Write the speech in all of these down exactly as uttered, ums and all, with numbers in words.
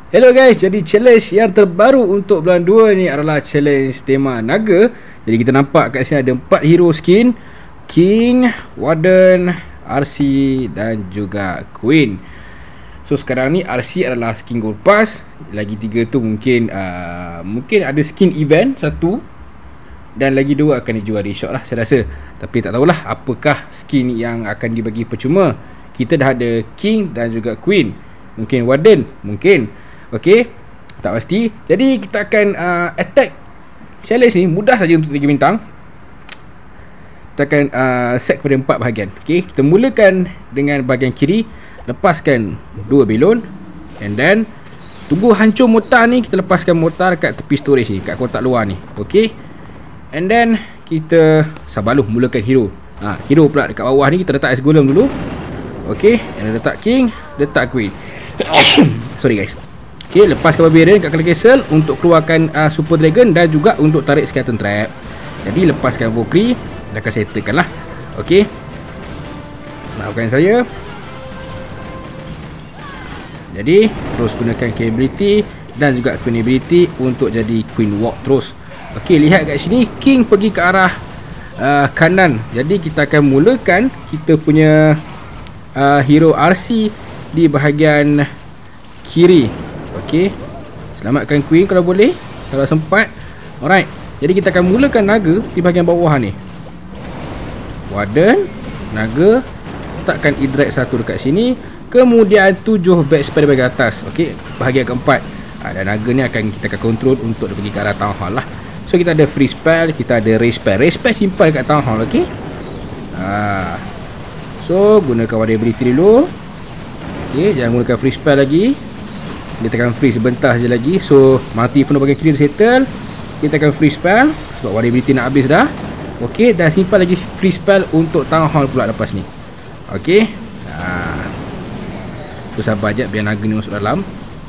Hello guys, jadi challenge yang terbaru untuk bulan dua ni adalah challenge tema naga. Jadi kita nampak kat sini ada empat hero skin: King, Warden, R C dan juga Queen. So sekarang ni R C adalah skin gold pass. Lagi tiga tu mungkin uh, Mungkin ada skin event satu, dan lagi dua akan dijual di shop lah saya rasa. Tapi tak tahulah apakah skin yang akan dibagi percuma. Kita dah ada King dan juga Queen. Mungkin Warden, mungkin. Okey, tak pasti. Jadi kita akan uh, attack challenge ni mudah saja untuk tiga bintang. Kita akan uh, set kepada empat bahagian. Okey, kita mulakan dengan bahagian kiri. Lepaskan dua belon, and then tunggu hancur mortar ni. Kita lepaskan mortar kat tepi storage ni, kat kotak luar ni. Okey, and then kita sabar dulu, mulakan hero. ha, Hero pula dekat bawah ni kita letak Ice Golem dulu. Okey, and then letak King, letak Queen. Sorry guys. Okey, lepaskan Barbarian kat Kala Castle untuk keluarkan uh, Super Dragon dan juga untuk tarik Skeleton Trap. Jadi lepaskan Valkyrie, dah akan settlekan lah. Okey, maafkan saya. Jadi terus gunakan King ability dan juga Queen ability untuk jadi Queen Walk terus. Okey, lihat kat sini King pergi ke arah uh, kanan. Jadi kita akan mulakan kita punya uh, hero R C di bahagian kiri. Okey, selamatkan Queen kalau boleh, kalau sempat. Alright, jadi kita akan mulakan naga di bahagian bawah ni. Warden, naga, letakkan E-Drag satu dekat sini. Kemudian tujuh back spell di bahagian atas. Okey, bahagian keempat. ha, Dan naga ni akan kita akan control untuk dia pergi ke arah Town Hall lah. So kita ada free spell, kita ada raise spell. Raise spell simple kat Town Hall. Okey, ha. So gunakan Warden ability dulu. Okey, jangan gunakan free spell lagi. Dia tekan free sebentar je lagi. So mati penuh bagian kiri settle. Kita akan free spell sebab Warden ability nak habis dah. Okey, dan simpan lagi free spell untuk Town Hall pula lepas ni. Okey, ha. So sabar je biar naga ni masuk dalam.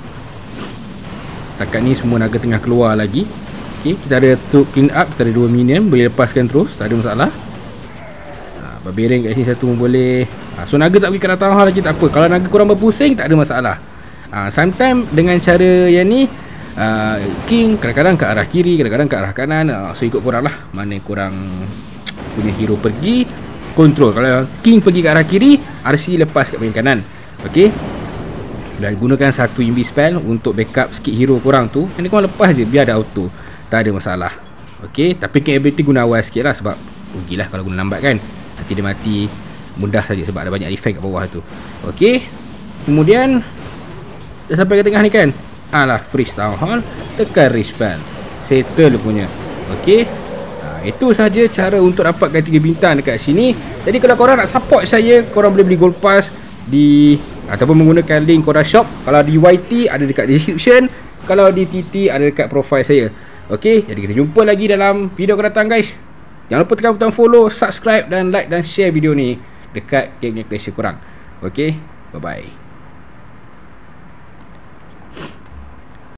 Setakat ni semua naga tengah keluar lagi. Okey, kita ada troop clean up, kita ada dua minion, boleh lepaskan terus, tak ada masalah. ha, Barbarian kat sini satu pun boleh. ha, So naga tak pergi ke arah Town Hall lagi tak apa. Kalau naga korang berpusing tak ada masalah. ha, Sometimes dengan cara yang ni, uh, King kadang-kadang ke arah kiri, kadang-kadang ke arah kanan. uh, So ikut korang lah, mana korang punya hero pergi, control. Kalau King pergi ke arah kiri, R C lepas kat bahagian kanan. Okey, dan gunakan satu invis spell untuk backup sikit hero korang tu. Yang ni korang lepas je, biar ada auto, tak ada masalah. Okey, tapi King ability guna awal sikit lah, sebab rugilah kalau guna lambat kan. Nanti dia mati mudah saja sebab ada banyak defense kat bawah tu. Okey, kemudian dah sampai ke tengah ni kan. Alah, freeze Town Hall, tekan respell, settle punya. Okey, ha, itu saja cara untuk dapatkan tiga bintang dekat sini. Jadi kalau korang nak support saya, korang boleh beli gold pass di ataupun menggunakan link korang shop. Kalau di Y T ada dekat description, kalau di T T ada dekat profile saya. Okey, jadi kita jumpa lagi dalam video akan datang guys. Jangan lupa tekan butang follow, subscribe dan like dan share video ni dekat geng-geng Clash korang. Okey, bye bye.